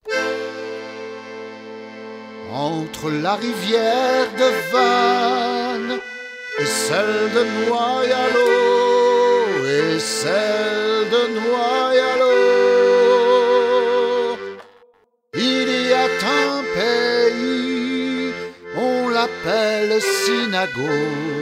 Entre la rivière de Vannes et celle de Noyalo, et celle de Noyalo, il y a un pays, on l'appelle Sinago,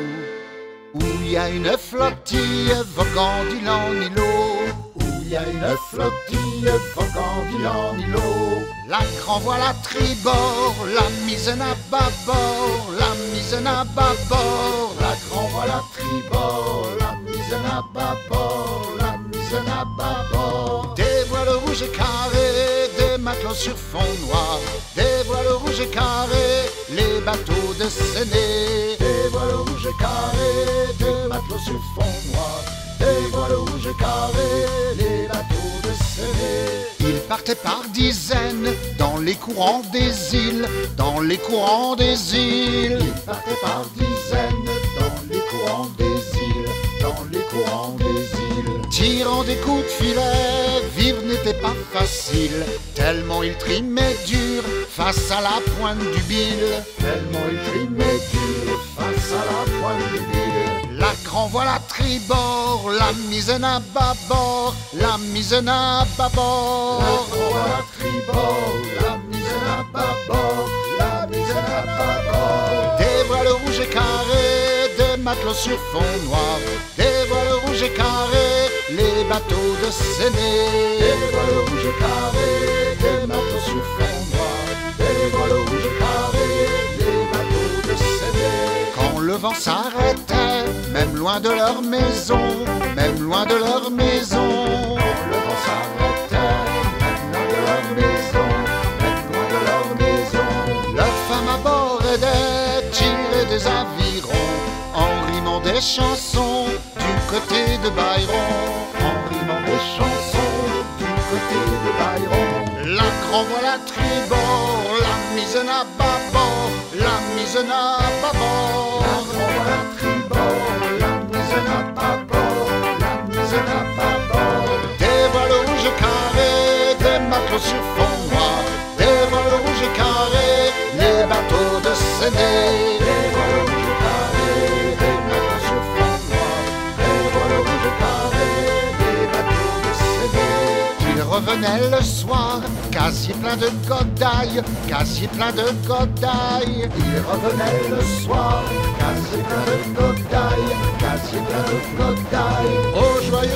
où il y a une flottille voguant d'île en îlot, où il y a une flottille voguant d'île en îlot. L'ancre envoie la tribord, la misaine à bâbord, la misaine à bâbord. L'ancre envoie la tribord, la misaine à bâbord, la misaine à bâbord. Des voiles rouges et carrés, des matelots sur fond noir, des voiles rouges et carrés, les bateaux de Séné. Des voiles rouges et carrés, des matelots sur fond noir, des voiles rouges et carrés, les bateaux de Séné. Ils partaient par dizaines dans les courants des îles, dans les courants des îles. Ils partaient par dizaines dans les courants des îles, dans les courants des îles. Tirant des coups de filet, vivre n'était pas facile, tellement ils trimaient dur face à la pointe du bile. Tellement ils trimaient dur face à la pointe du bile. L'ancre envoie la tribord, la misaine à bâbord, la misaine à bâbord. L'ancre envoie la tribord, la misaine à bâbord, la misaine à bâbord. Des voiles rouges et carrés, des matelots sur fond noir, des voiles rouges et carrés, les bateaux de Séné. Des voiles rouges et carrés, des matelots sur fond noir, des voiles rouges et carrés, les bateaux de Séné. Quand le vent s'arrêtait, même loin de leur maison, même loin de leur maison. Quand le vent s'arrêtait, même loin de leur maison, même loin de leur maison. Leurs femmes à bord aidaient, tiraient des avirons, en rimant des chansons du côté de Byron. En rimant des chansons du côté de Byron. L'ancre envoie la tribord, la misaine à bâbord, la misaine à bâbord. L'ancre envoie la tribord, la misaine à bâbord, la misaine à bâbord. Des voiles rouges et carrés, des matelots sur fond noir, des voiles rouges et carrés, les bateaux de Séné. Des voiles rouges et carrés, des matelots sur fond noir, des voiles rouges et carrés, les bateaux de Séné. Ils revenaient le soir, casier plein de godailles, casier plein de godailles. Ils revenaient le soir, casier plein de godailles, casier plein de godailles. Au joyeux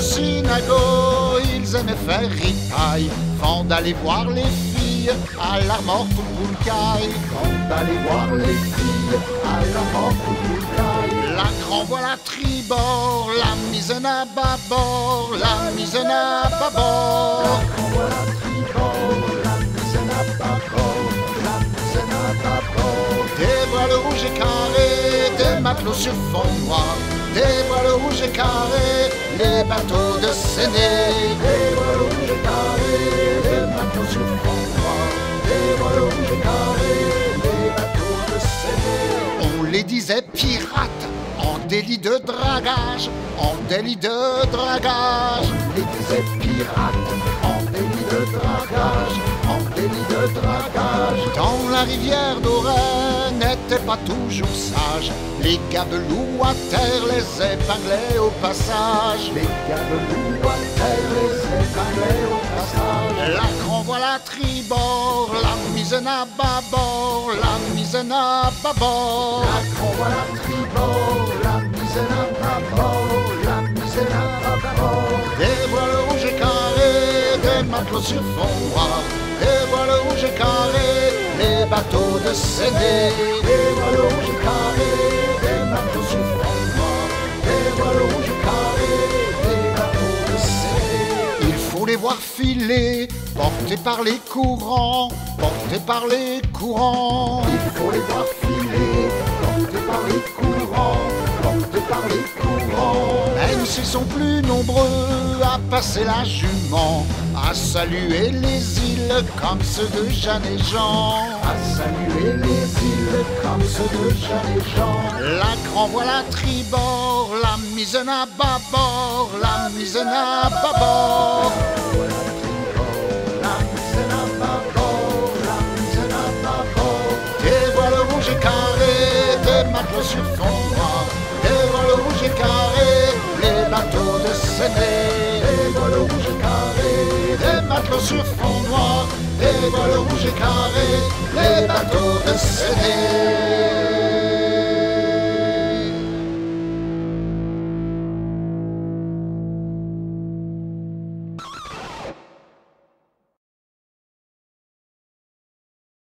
Sinago, ils aimaient faire ripaille, avant d'aller voir les filles à la morte au Boulcaille. Avant d'aller voir les filles à la morte au Boulcaille. L'ancre envoie la tribord, la misaine à bâbord, la misaine à bâbord. L'ancre envoie la tribord, la misaine à bâbord, la misaine à bâbord. Des voiles rouges et carrés, des matelots sur fond noir, des voiles rouges et carrés, les bateaux de Séné. Des voiles rouges et carrés, des matelots sur fond noir, des voiles rouges et carrés, les bateaux de Séné. On les disait pirates, en délit de dragage, en délit de dragage. On les disait pirates, en délit de dragage, en délit de dragage. Dans la rivière d'Auray n'était pas toujours sage, les gabelous à terre les épinglaient au passage. Les gabelous à terre les épinglaient au passage. L'ancre envoie la tribord, la misaine à bâbord, la misaine à bâbord. L'ancre envoie la tribord, la misaine à bâbord, la misaine à bâbord. Des voiles rouges et carrés, des matelots sur fond noir, des voiles rouges et carrés, les bateaux de Séné. Des voiles rouges et carrés, des matelots sur fond noir, des voiles rouges et carrés, les bateaux de Séné. Il faut les voir filer, portés par les courants, portés par les courants. Il faut les voir filer, portés par les courants, portés par les courants. Même s'ils sont plus nombreux à passer la jument, à saluer les îles comme ceux de Jeanne et Jean. À saluer les îles comme ceux de Jeanne et Jean. L'ancre envoie la tribord, la misaine à bâbord, la misaine à bâbord. La misaine à bâbord, matelots sur fond noir, des voiles rouges et carrés, les bateaux de Séné. Des voiles rouges et carrés, des matelots sur fond noir, des voiles rouges et carrés, les bateaux de Séné.